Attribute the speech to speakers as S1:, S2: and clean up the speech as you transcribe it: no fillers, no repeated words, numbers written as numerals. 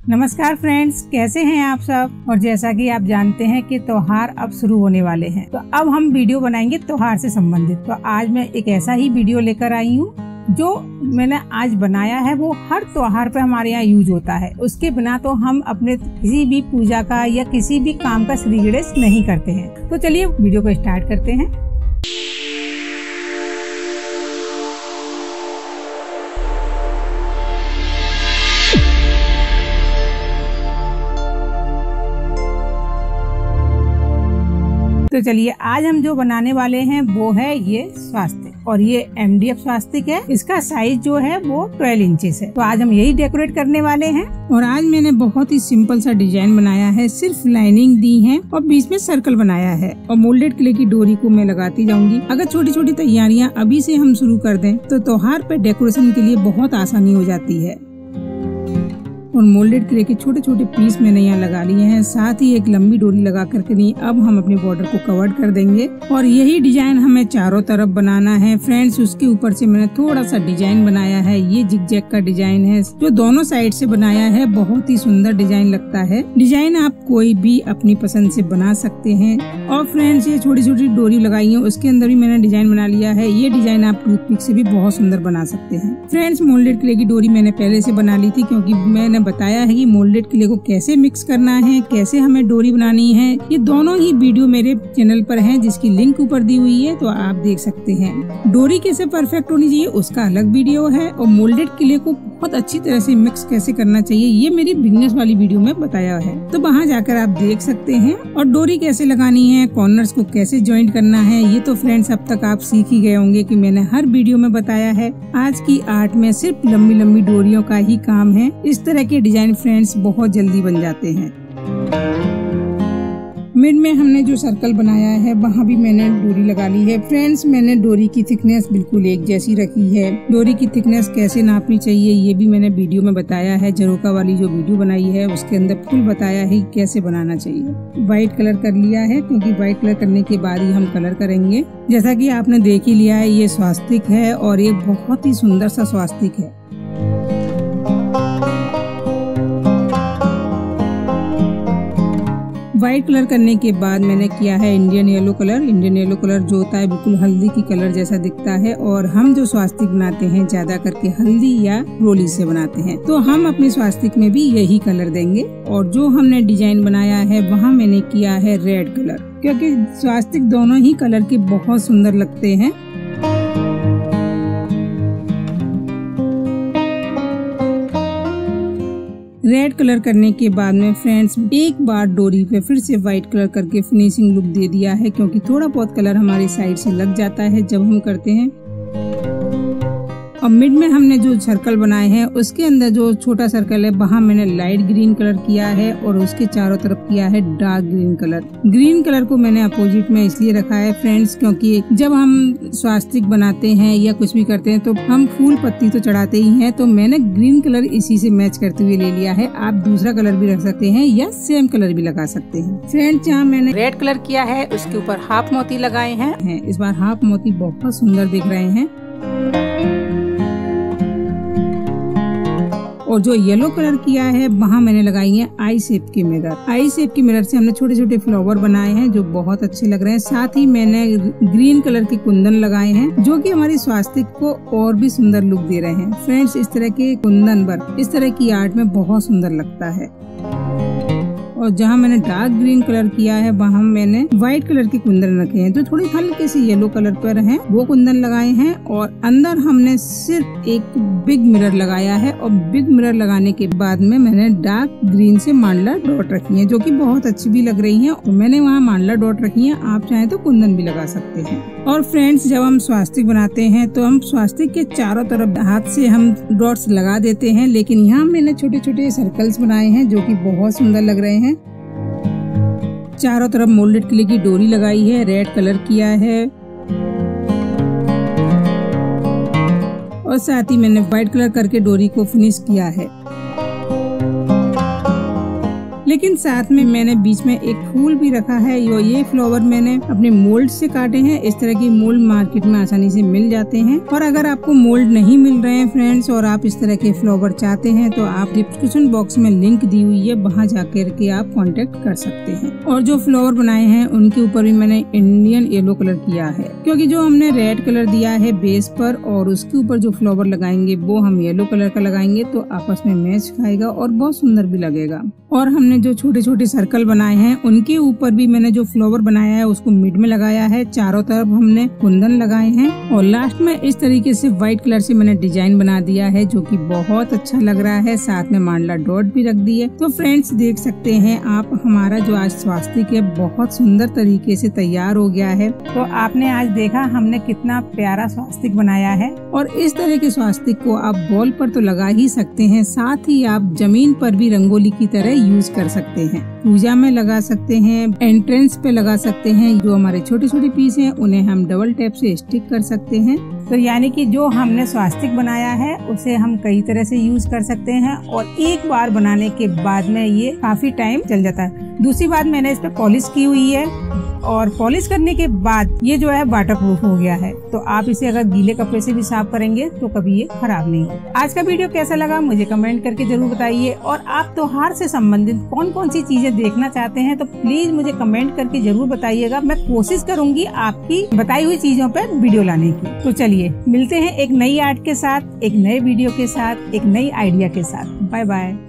S1: नमस्कार फ्रेंड्स, कैसे हैं आप सब। और जैसा कि आप जानते हैं कि त्योहार अब शुरू होने वाले हैं, तो अब हम वीडियो बनाएंगे त्योहार से संबंधित। तो आज मैं एक ऐसा ही वीडियो लेकर आई हूँ जो मैंने आज बनाया है। वो हर त्योहार पे हमारे यहाँ यूज होता है। उसके बिना तो हम अपने किसी भी पूजा का या किसी भी काम का श्री गणेश नहीं करते हैं। तो चलिए वीडियो को स्टार्ट करते हैं। तो चलिए आज हम जो बनाने वाले हैं वो है ये स्वास्तिक, और ये MDF स्वास्तिक है। इसका साइज जो है वो 12 इंचेस है। तो आज हम यही डेकोरेट करने वाले हैं। और आज मैंने बहुत ही सिंपल सा डिजाइन बनाया है। सिर्फ लाइनिंग दी है और बीच में सर्कल बनाया है, और मोल्डेड क्ले की डोरी को मैं लगाती जाऊंगी। अगर छोटी छोटी तैयारियां अभी से हम शुरू कर दें तो त्योहार पे डेकोरेशन के लिए बहुत आसानी हो जाती है। और मोल्डेड क्ले के छोटे छोटे पीस मैंने यहाँ लगा लिए हैं, साथ ही एक लंबी डोरी लगा करके नहीं। अब हम अपने बॉर्डर को कवर कर देंगे और यही डिजाइन हमें चारों तरफ बनाना है फ्रेंड्स। उसके ऊपर से मैंने थोड़ा सा डिजाइन बनाया है। ये जिगजैग का डिजाइन है जो दोनों साइड से बनाया है। बहुत ही सुंदर डिजाइन लगता है। डिजाइन आप कोई भी अपनी पसंद से बना सकते हैं। और फ्रेंड्स ये छोटी छोटी डोरी लगाई है, उसके अंदर भी मैंने डिजाइन बना लिया है। ये डिजाइन आप टूथपिक से भी बहुत सुंदर बना सकते हैं। फ्रेंड्स मोल्डेड क्ले की डोरी मैंने पहले से बना ली थी, क्योंकि मैंने बताया है कि मोल्डेड क्ले को कैसे मिक्स करना है, कैसे हमें डोरी बनानी है। ये दोनों ही वीडियो मेरे चैनल पर हैं, जिसकी लिंक ऊपर दी हुई है, तो आप देख सकते हैं। डोरी कैसे परफेक्ट होनी चाहिए उसका अलग वीडियो है, और मोल्डेड क्ले को बहुत अच्छी तरह से मिक्स कैसे करना चाहिए ये मेरी बिगनर्स वाली वीडियो में बताया है। तो वहाँ जाकर आप देख सकते हैं। और डोरी कैसे लगानी है, कॉर्नर्स को कैसे ज्वाइंट करना है, ये तो फ्रेंड्स अब तक आप सीख ही गए होंगे कि मैंने हर वीडियो में बताया है। आज की आर्ट में सिर्फ लंबी लंबी डोरियों का ही काम है। इस तरह के डिजाइन फ्रेंड्स बहुत जल्दी बन जाते हैं। मिड में हमने जो सर्कल बनाया है वहाँ भी मैंने डोरी लगा ली है। फ्रेंड्स मैंने डोरी की थिकनेस बिल्कुल एक जैसी रखी है। डोरी की थिकनेस कैसे नापनी चाहिए ये भी मैंने वीडियो में बताया है। झरोका वाली जो वीडियो बनाई है उसके अंदर फुल बताया है कैसे बनाना चाहिए। व्हाइट कलर कर लिया है, क्योंकि व्हाइट कलर करने के बाद ही हम कलर करेंगे। जैसा कि आपने देख ही लिया है, ये स्वास्तिक है और ये बहुत ही सुंदर सा स्वास्तिक है। व्हाइट कलर करने के बाद मैंने किया है Indian yellow colour. Indian yellow colour जो होता है बिल्कुल हल्दी की कलर जैसा दिखता है, और हम जो स्वास्तिक बनाते हैं ज्यादा करके हल्दी या रोली से बनाते हैं, तो हम अपने स्वास्तिक में भी यही कलर देंगे। और जो हमने डिजाइन बनाया है वहाँ मैंने किया है रेड कलर, क्योंकि स्वास्तिक दोनों ही कलर के बहुत सुंदर लगते हैं। रेड कलर करने के बाद में फ्रेंड्स एक बार डोरी पे फिर से व्हाइट कलर करके फिनिशिंग लुक दे दिया है, क्योंकि थोड़ा बहुत कलर हमारी साइड से लग जाता है जब हम करते हैं। और मिड में हमने जो सर्कल बनाए हैं उसके अंदर जो छोटा सर्कल है वहाँ मैंने लाइट ग्रीन कलर किया है, और उसके चारों तरफ किया है dark green colour. Green colour को मैंने अपोजिट में इसलिए रखा है फ्रेंड्स, क्योंकि जब हम स्वास्तिक बनाते हैं या कुछ भी करते हैं तो हम फूल पत्ती तो चढ़ाते ही हैं, तो मैंने ग्रीन कलर इसी से मैच करते हुए ले लिया है। आप दूसरा कलर भी रख सकते हैं या सेम कलर भी लगा सकते हैं। फ्रेंड्स यहाँ मैंने रेड कलर किया है, उसके ऊपर हाफ मोती लगाए हैं। इस बार हाफ मोती बहुत सुंदर दिख रहे हैं। और जो येलो कलर किया है वहाँ मैंने लगाई है आई शेप की मिरर। आई शेप की मिरर से हमने छोटे छोटे फ्लावर बनाए हैं जो बहुत अच्छे लग रहे हैं। साथ ही मैंने ग्रीन कलर के कुंदन लगाए हैं जो कि हमारी स्वास्तिक को और भी सुंदर लुक दे रहे हैं। फ्रेंड्स इस तरह के कुंदन वर्क इस तरह की आर्ट में बहुत सुंदर लगता है। और जहाँ मैंने डार्क ग्रीन कलर किया है वहाँ मैंने व्हाइट कलर के कुंदन रखे हैं जो थोड़ी हल्के से येलो कलर पर हैं, वो कुंदन लगाए हैं। और अंदर हमने सिर्फ एक बिग मिरर लगाया है, और बिग मिरर लगाने के बाद में मैंने डार्क ग्रीन से मांडला डॉट रखी है जो कि बहुत अच्छी भी लग रही है। तो मैंने वहाँ मांडला डॉट रखी है, आप चाहें तो कुंदन भी लगा सकते हैं। और फ्रेंड्स जब हम स्वास्तिक बनाते हैं तो हम स्वास्तिक के चारों तरफ हाथ से हम डॉट्स लगा देते हैं, लेकिन यहाँ मैंने छोटे छोटे सर्कल्स बनाए हैं जो कि बहुत सुंदर लग रहे हैं। चारों तरफ मोल्डेड क्ले की डोरी लगाई है, रेड कलर किया है, और साथ ही मैंने व्हाइट कलर करके डोरी को फिनिश किया है। लेकिन साथ में मैंने बीच में एक फूल भी रखा है। ये फ्लावर मैंने अपने मोल्ड से काटे हैं। इस तरह की मोल्ड मार्केट में आसानी से मिल जाते हैं। और अगर आपको मोल्ड नहीं मिल रहे हैं फ्रेंड्स और आप इस तरह के फ्लावर चाहते हैं तो आप डिस्क्रिप्शन बॉक्स में लिंक दी हुई है, वहाँ जाकर के आप कांटेक्ट कर सकते हैं। और जो फ्लावर बनाए हैं उनके ऊपर भी मैंने इंडियन येलो कलर किया है, क्योंकि जो हमने रेड कलर दिया है बेस पर और उसके ऊपर जो फ्लावर लगाएंगे वो हम येलो कलर का लगाएंगे तो आपस में मैच खाएगा और बहुत सुंदर भी लगेगा। और हमने जो छोटे छोटे सर्कल बनाए हैं उनके ऊपर भी मैंने जो फ्लावर बनाया है उसको मिड में लगाया है। चारों तरफ हमने कुंदन लगाए हैं और लास्ट में इस तरीके से व्हाइट कलर से मैंने डिजाइन बना दिया है जो कि बहुत अच्छा लग रहा है। साथ में मांडला डॉट भी रख दी है। तो फ्रेंड्स देख सकते हैं आप, हमारा जो आज स्वास्तिक है बहुत सुंदर तरीके से तैयार हो गया है। तो आपने आज देखा हमने कितना प्यारा स्वास्तिक बनाया है। और इस तरह के स्वास्तिक को आप वॉल पर तो लगा ही सकते हैं, साथ ही आप जमीन पर भी रंगोली की तरह यूज कर सकते हैं। पूजा में लगा सकते हैं, एंट्रेंस पे लगा सकते हैं। जो हमारे छोटे छोटे पीस हैं उन्हें हम डबल टैप से स्टिक कर सकते हैं। तो यानी कि जो हमने स्वास्तिक बनाया है उसे हम कई तरह से यूज कर सकते हैं और एक बार बनाने के बाद में ये काफी टाइम चल जाता है। दूसरी बात, मैंने इस पे पॉलिश की हुई है और पॉलिश करने के बाद ये जो है वाटर प्रूफ हो गया है। तो आप इसे अगर गीले कपड़े से भी साफ करेंगे तो कभी ये खराब नहीं होगा। आज का वीडियो कैसा लगा मुझे कमेंट करके जरूर बताइए। और आप त्योहार से संबंधित कौन कौन सी चीजें देखना चाहते हैं तो प्लीज मुझे कमेंट करके जरूर बताइएगा। मैं कोशिश करूंगी आपकी बताई हुई चीजों पर वीडियो लाने की। तो चलिए मिलते हैं एक नई आर्ट के साथ, एक नए वीडियो के साथ, एक नई आइडिया के साथ। Bye bye.